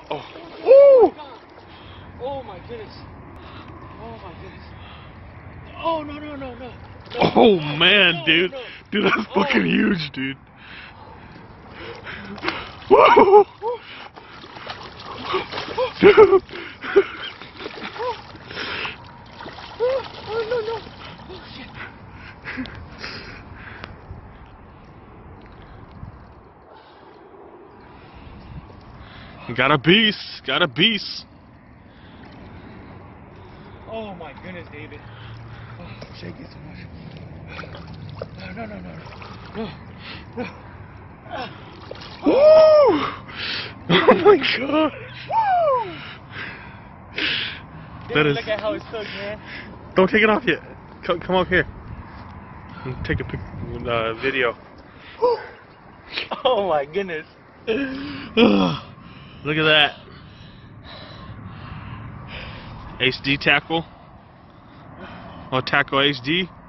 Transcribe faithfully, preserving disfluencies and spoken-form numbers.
Oh. Woo! Oh my goodness. Oh my goodness. Oh no no no no. no. Oh man, no, dude. No. Dude, that's Oh. fucking huge, dude. Woo! Dude. Oh. Oh no no. Oh shit. Got a beast. Got a beast. Oh my goodness, David. Oh, shake it so much. No, no, no, no, no. No. Ah. Woo! Oh my god. Woo! That David, is. look at how it's cooked, man. Don't take it off yet. Come, come up here. Take a pic, uh, video. Oh my goodness. Look at that. H D tackle. Oh, tackle H D.